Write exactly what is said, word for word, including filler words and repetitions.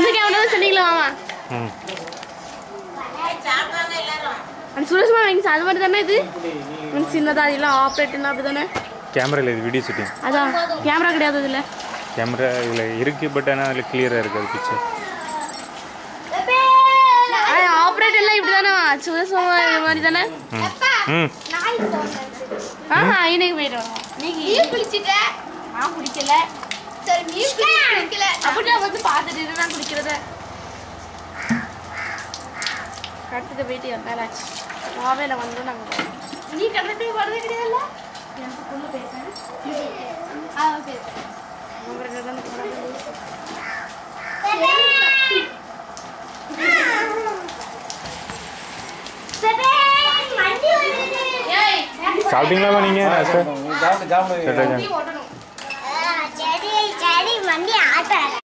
இந்த கேமரா சொன்னீங்களா மாமா? ம். சாப்பிடுவாங்க எல்லாரும். அந்த சுரேஷ் மாமா இங்க அது மாதிரி தானே இது? இந்த சின்னதா இதெல்லாம் ஆபரேட்னா அப்படி தானே? கேமரா இல்ல இது வீடியோ ஷூட்டிங். அதான் கேமரா கிடையாது இதுல. கேமரா இதுல இருக்கு பட் ஆனா அதுல கிளியரா இருக்கு அது பிக்சர். ஐ ஆபரேட் எல்லாம் இப்படி தானே? சுரேஷ் மாமா இது மாதிரி தானே? ம். ஆஹா இன்னைக்கு போய்றோம். நீங்க நீ குளிச்சிட்ட? நான் குளிக்கல. சரி நீ குளிக்கல. அப்படியே வந்து பாத்துட்டு நான் குளிக்கிறத. கட்டுக்கு போயிட்டு வந்தாலாச்சு. மாவேல வந்து நாங்க நீ கட்டட்டு வரவே கிடையாதுல? எனக்கு கொண்டு போயிட்டேன். ஆ ஓகே. உங்களுக்கு தான் போறாங்க. சாப்பிட்டீங்களா நீங்க? சாப்பிட்டு சாப்பிட்டு